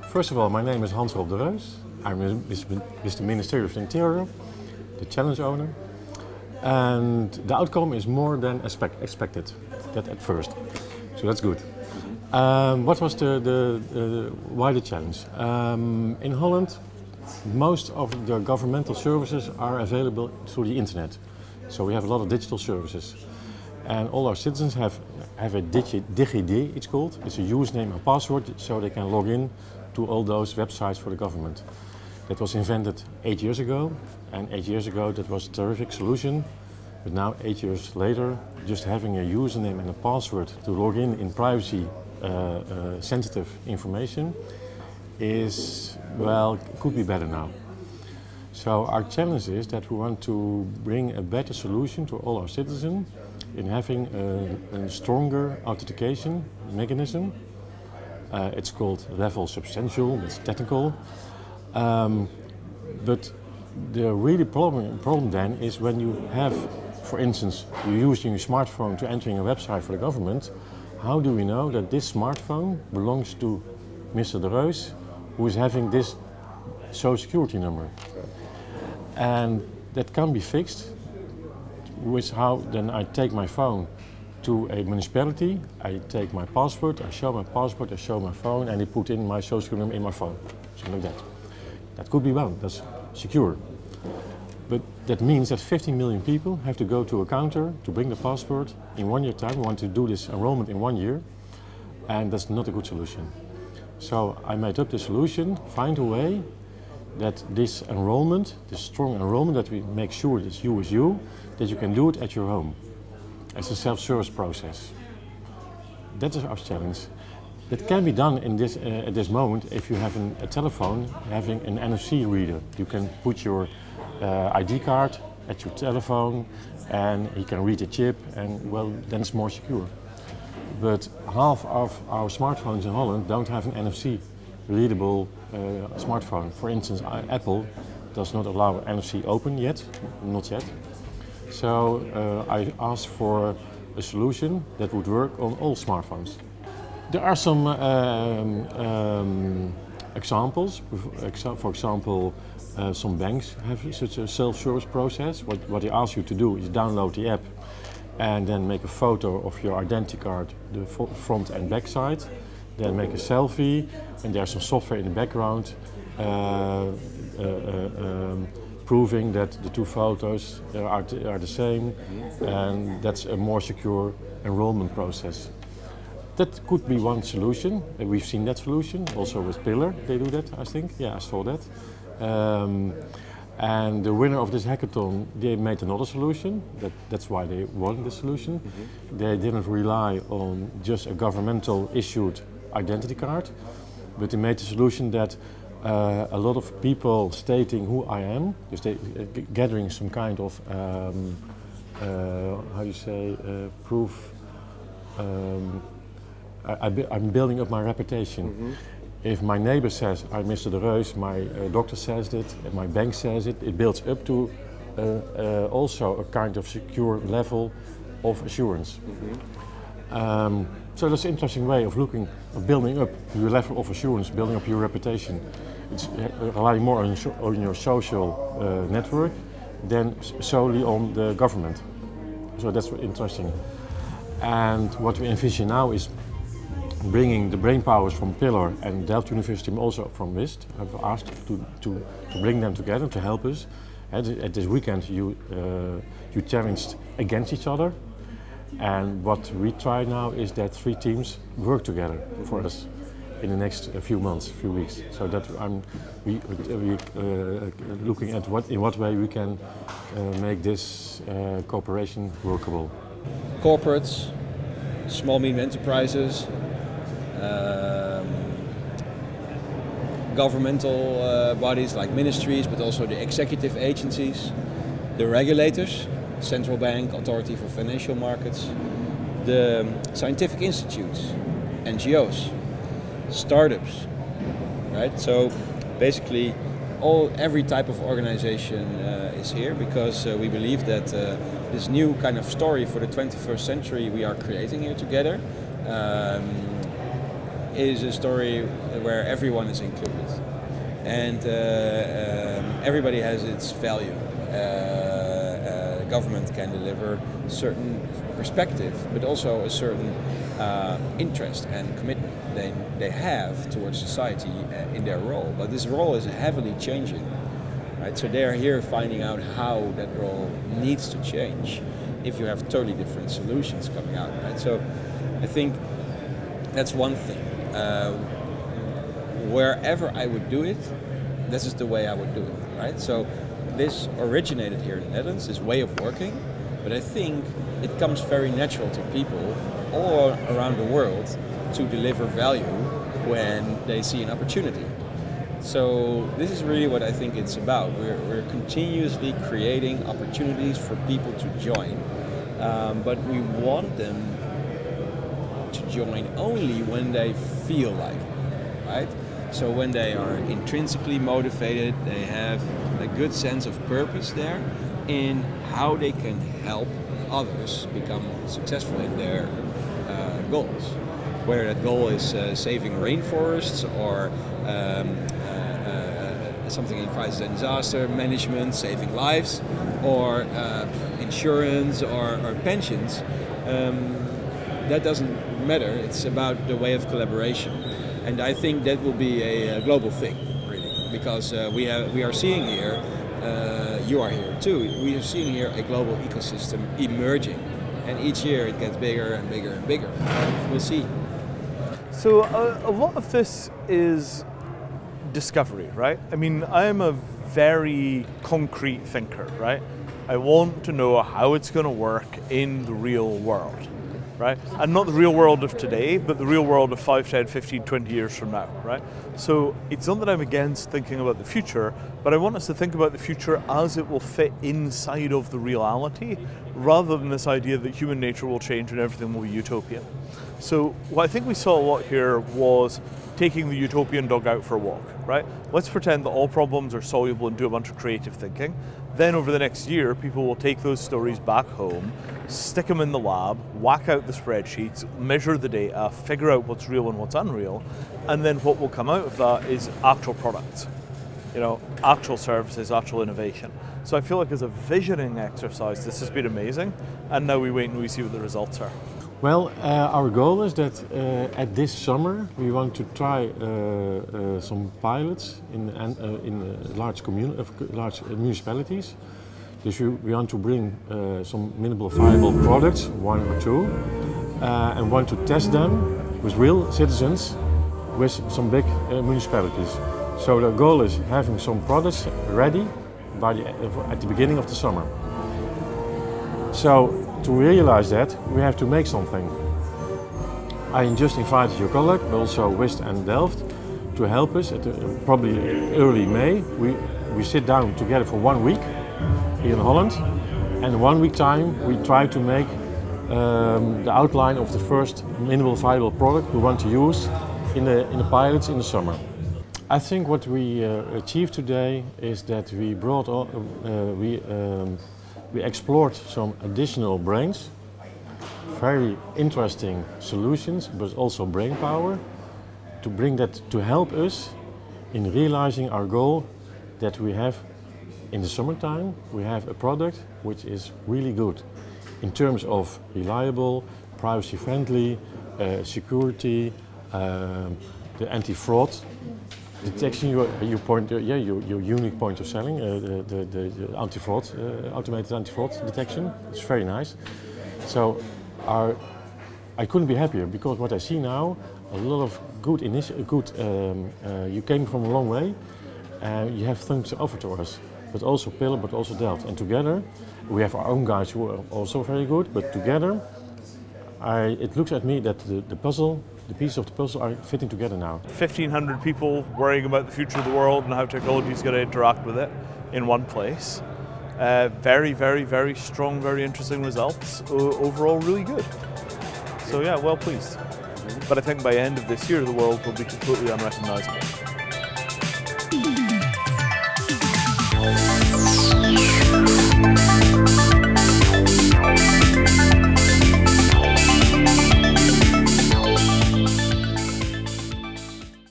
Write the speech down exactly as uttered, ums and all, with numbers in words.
First of all, my name is Hans Rob de Reus. I'm with the Ministry of the Interior, the challenge owner. And the outcome is more than expect, expected, that at first. So that's good. Um, what was the, the, the why the challenge? Um, in Holland, most of the governmental services are available through the internet. So we have a lot of digital services. And all our citizens have, have a digi, DigiD, it's called. It's a username and password, so they can log in to all those websites for the government. That was invented eight years ago, and eight years ago that was a terrific solution. But now, eight years later, just having a username and a password to log in in privacy uh, uh, sensitive information is, well, could be better now. So our challenge is that we want to bring a better solution to all our citizens in having a, a stronger authentication mechanism. Uh, it's called level substantial, it's technical. Um, but the really problem, problem then is when you have, for instance, you're using your smartphone to entering a website for the government, how do we know that this smartphone belongs to Mister de Reus, who is having this social security number? And that can be fixed with how then I take my phone to a municipality, I take my passport, I show my passport, I show my phone, and they put in my social security number in my phone, something like that. That could be well, that's secure. But that means that fifteen million people have to go to a counter to bring the passport in one year time. We want to do this enrollment in one year, and that's not a good solution. So I made up the solution, find a way that this enrollment, this strong enrollment, that we make sure that you is you, that you can do it at your home. It's a self-service process. That is our challenge. It can be done in this, uh, at this moment if you have an, a telephone having an N F C reader. You can put your uh, I D card at your telephone and you can read the chip, and well, then it's more secure. But half of our smartphones in Holland don't have an N F C readable uh, smartphone. For instance, Apple does not allow N F C open yet, not yet. So uh, I asked for a solution that would work on all smartphones. There are some um, um, examples. For example, uh, some banks have such a self-service process. What, what they ask you to do is download the app and then make a photo of your identity card, the front and back side. Then make a selfie, and there's some software in the background uh, uh, uh, um, proving that the two photos are, are the same, and that's a more secure enrollment process. That could be one solution. We've seen that solution, also with Pillar, they do that, I think. Yeah, I saw that. Um, and the winner of this hackathon, they made another solution. That, that's why they won the solution. Mm-hmm. They didn't rely on just a governmental issued identity card, but they made a solution that uh, a lot of people stating who I am, just they, uh, gathering some kind of, um, uh, how do you say, uh, proof. Um, I, I, I'm building up my reputation. Mm-hmm. If my neighbor says I'm Mister de Reus, my uh, doctor says it, and my bank says it, it builds up to uh, uh, also a kind of secure level of assurance. Mm-hmm. um, so that's an interesting way of looking, of building up your level of assurance, building up your reputation. It's uh, relying more on, on your social uh, network than solely on the government. So that's interesting. And what we envision now is bringing the brain powers from Pillar and Delft University, also from WIST. I've asked to, to, to bring them together to help us. At, at this weekend you, uh, you challenged against each other. And what we try now is that three teams work together for us in the next uh, few months, few weeks. So that I'm we, we uh, looking at what in what way we can uh, make this uh, cooperation workable. Corporates, small medium enterprises, um, governmental uh, bodies like ministries, but also the executive agencies, the regulators, Central Bank, Authority for Financial Markets, the scientific institutes, N G Os, startups, right? So basically all every type of organization uh, is here because uh, we believe that uh, this new kind of story for the twenty-first century we are creating here together um, is a story where everyone is included, and uh, um, everybody has its value. Uh, uh, government can deliver a certain perspective, but also a certain uh, interest and commitment they, they have towards society uh, in their role. But this role is heavily changing, right? So they are here finding out how that role needs to change if you have totally different solutions coming out, right? So I think that's one thing. Uh, wherever I would do it, this is the way I would do it, right? So this originated here in the Netherlands, this way of working, but I think it comes very natural to people all around the world to deliver value when they see an opportunity. So this is really what I think it's about. We're, we're continuously creating opportunities for people to join, um, but we want them to join only when they feel like it, right? So when they are intrinsically motivated, they have a good sense of purpose there in how they can help others become successful in their uh, goals. Whether that goal is uh, saving rainforests or um, uh, uh, something in crisis and disaster management, saving lives, or uh, insurance or, or pensions, um, that doesn't matter. It's about the way of collaboration. And I think that will be a, a global thing, really, because uh, we have we are seeing here, uh, you are here too, we are seeing here a global ecosystem emerging, and each year it gets bigger and bigger and bigger. We'll see. So uh, a lot of this is discovery, right? I mean, I'm a very concrete thinker, right? I want to know how it's going to work in the real world. Right? And not the real world of today, but the real world of five, ten, fifteen, twenty years from now, right? So it's not that I'm against thinking about the future, but I want us to think about the future as it will fit inside of the reality, rather than this idea that human nature will change and everything will be utopian. So what I think we saw a lot here was taking the utopian dog out for a walk, right? Let's pretend that all problems are soluble and do a bunch of creative thinking. Then over the next year, people will take those stories back home, stick them in the lab, whack out the spreadsheets, measure the data, figure out what's real and what's unreal, and then what will come out of that is actual products, you know, actual services, actual innovation. So I feel like as a visioning exercise, this has been amazing, and now we wait and we see what the results are. Well, uh, our goal is that uh, at this summer we want to try uh, uh, some pilots in uh, in uh, large communi uh, large municipalities. Dus we, we want to bring uh, some minimal viable products, one or two, uh, and want to test them with real citizens with some big uh, municipalities. So the goal is having some products ready by the, uh, at the beginning of the summer. So to realize that, we have to make something. I just invited your colleague, but also Wist and Delft, to help us at the, uh, probably early May. We, we sit down together for one week here in Holland, and one week time we try to make um, the outline of the first minimal viable product we want to use in the, in the pilots in the summer. I think what we uh, achieved today is that we brought all, uh, we um, We explored some additional brains, very interesting solutions, but also brain power, to bring that to help us in realizing our goal that we have in the summertime. We have a product which is really good in terms of reliable, privacy friendly, uh, security, uh, the anti-fraud detection, you, you point, uh, yeah, your, your unique point of selling, uh, the, the, the anti-fraud, uh, automated anti-fraud detection. It's very nice. So, our, I couldn't be happier, because what I see now, a lot of good initiative, good. Um, uh, you came from a long way, and you have things to offer to us, but also Pillar, but also Delft, and together we have our own guys who are also very good. But together, I, it looks at me that the, the puzzle. The pieces of the puzzle are fitting together now. fifteen hundred people worrying about the future of the world and how technology is going to interact with it in one place. Uh, very, very, very strong, very interesting results. O overall, really good. So yeah, well pleased. But I think by the end of this year, the world will be completely unrecognizable.